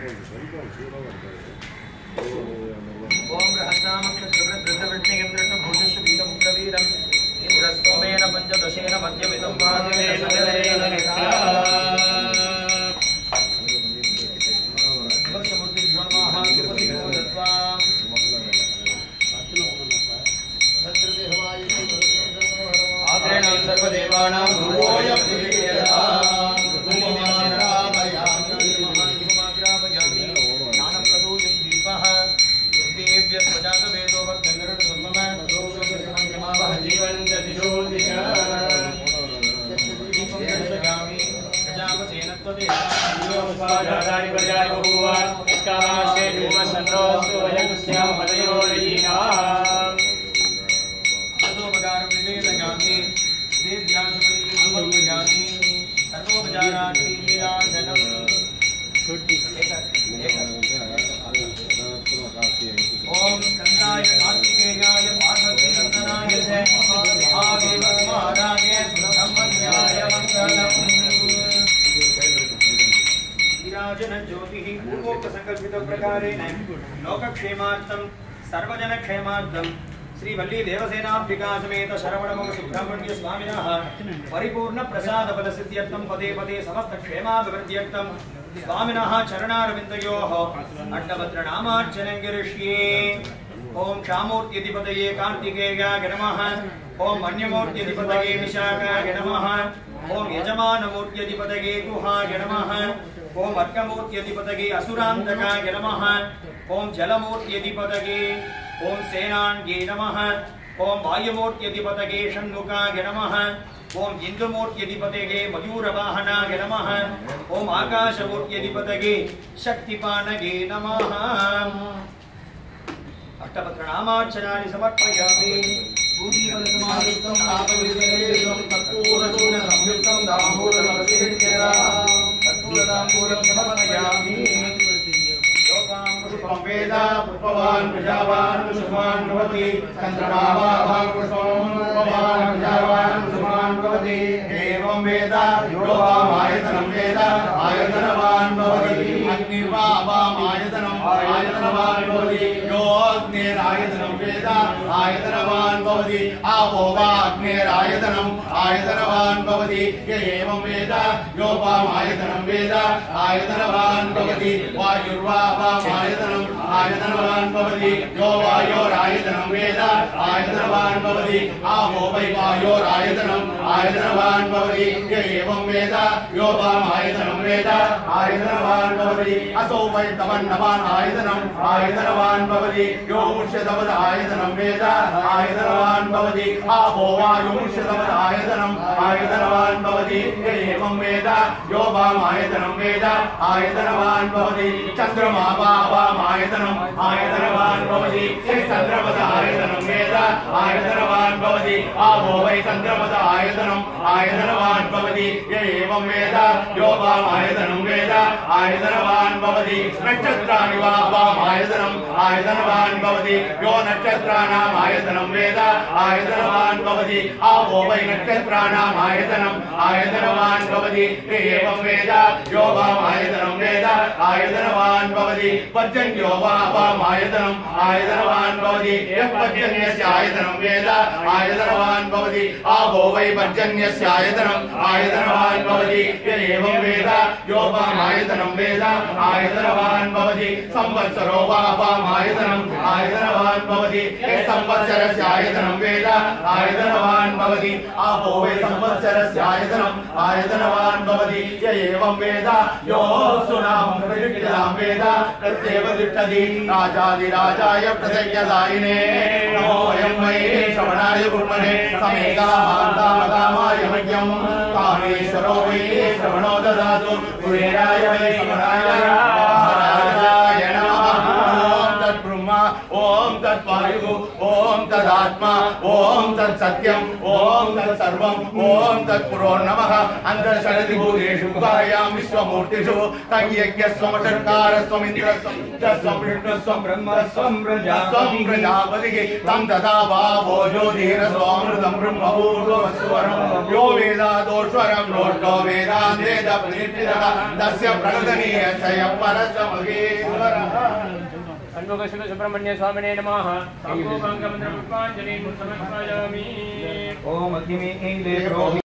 ओम रहस्यामक्षत्रवृद्धवृष्णियन्द्रष्ण भूषस्व वीरमुग्रवीरम् इन्द्रस्तोमेन पंचदशेन मध्यमिदं पादेन सगरेण सर्वदेवानां गुरोय ओम स्कंदाय कार्तिकेयाय पार्वती नंदनाय च महादेव महाराज ब्रह्मज्ञाय मंगलम् विराजन ज्योतिः पूर्वोक्त संकल्पित प्रकारेण लोकक्षेमार्थं सर्वजनक्षेमार्थं श्री वल्ली देवसेनांबिका समेत शरवणमव सुब्रह्मण्य स्वामिनः परिपूर्ण प्रसाद फल सिद्ध्यर्थं पदे पदे समस्त क्षेमाभिवृद्ध्यर्थं स्वामिनः चरणारविन्दयोः अट्टभद्र नामार्चनं करिष्ये। ओम क्षामूर्त्यधिपतये कार्तिकेयाय नमः। ओम मन्यमूर्त्यधिपतये विशाखाय नमः। ओम यजमानमूर्त्यधिपतये गुहाय नमः। ओम अर्कमूर्त्यधिपतये असुरान्तकाय नमः। ओम जलमूर्त्यधिपतये ओम सेनान्ये नमः। ओम वायुमूर्त्यधिपतये षण्मुखाय नमः। ओम इंद्रमूर्त्यधिपतये मयूरवाहनाय नमः। ओम आकाशमूर्त्यधिपतये शक्तिपानये नमः। अष्टभद्र नामार्चनानि समर्पयामि। पूजीफलसमायुक्तं तापविद्येयं कर्पूरचूर्ण संयुक्तं ताम्बूलमतिर्यदा समर्पयामि। पुष्पं वेद पुष्पवान् प्रजावान् पुष्पवान् भवति। चन्द्रमावाहं पुष्पं पुष्पवान् प्रजावान् पुष्पवान् भवति। एवं वेद यो वामायतनं वेद आयतनवान् भवति। अग्निर्वामायतनं आयतनवान् भवति। यो अग्निरायतनं वेद आयतनवान् भवति। आपो वा अग्निरायतनं आयतनवान् भवति। एवं वेद यो वामायतनं वेद आयतनवान् भवति। वायुर्वा आयतनम् आयतनवान् भवति। यो वायोरायतनं वेद आयतनवान् भवति। आपो वै वायोरायतनम् आयतनवान् भवति। एवं वेद यो वामायतनं वेद आयतनवान् भवति। असौ वै तवन्नवान् आयतनम् आयतनवान् भवति। यो मुष्यतवद् आयतनं वेद आयतनवान् भवति। आपो वायुमुष्यतवद् आयतनम् आयतनवान् भवति। एवं वेद यो वामायतनं वेद आयतनवान् भवति। चन्द्रमा वामायतनम् आयतनवान् भवति। चन्द्रमस आयतनं वेद आयतनवान् भवति। आपो वै चन्द्रमस आयतनम् आयतनवान् भवति। एवं वेद यो वामायतनं वेद आयतनवान् भवति। नक्षत्राणि वामायतनम् आयतनवान् भवति। यो नक्षत्राणाम् आयतनं वेद आयतनवान् भवति। आपो वै नक्षत्राणाम् आयतनम् आयतनवान् भवति। एवं वेद यो वामायतनं वेद आयतनवान् भवति। पर्जन्यो वामायतनम् आयतनवान् भवति। यः पर्जन्यस्य आयतनं वेद आयतनवान् भवति। आपो वै पर्जन्यस्य आयतनम् आयतनवान् भवति। एवं वेद यो वामायतनं वेद आयतनवान् भवति। संवत्सरो वामायतनम् आयतनवान् भवति। यः संवत्सरस्य आयतनं वेद आयतनवान् भवति। आपो वै संवत्सरस्य आयतनम् आयतनवान् भवति। एवं वेद यो सुनां प्रयुक्तां वेद तदेव तिष्ठति। राजाधिराजाय प्रसय्यदायिने नमोऽयं वै श्रवणाय कुर्महे समेकामाय मह्यं कामेश्वरो वै श्रवणो ददातु। कुबेराय वै श्रवणाय महाराजाय नमः। ओम तत्ब्रह्म ओम तत्वायुः ओम तत् तदात्मा ओम तत्सत्यम ओम तत्सर्वम ओम तत्पुरो नमः अंतर्षणति भूतेषु गुहायां विश्वमूर्तिषु तयज्ञस्वमषट्कारस्वम इंद्रस्वम तस्वम विष्णुस्वम ब्रह्मस्वम प्रजापतिः तं तदा भावो ज्योतिरस्वामृतं ब्रह्मभूर्भुवस्सुवरं यो वेदादोश्वरं नोष्टो वेदान्तेन प्रतिष्ठितः तस्य प्रणतनीयस्य परस्य महेश्वरः अन्वकशिव सुब्रह्मण्य स्वामिने नमः साङ्गोपाङ्गमन्त्रपुष्पाञ्जलिं समर्पयामि। ओम अग्निमे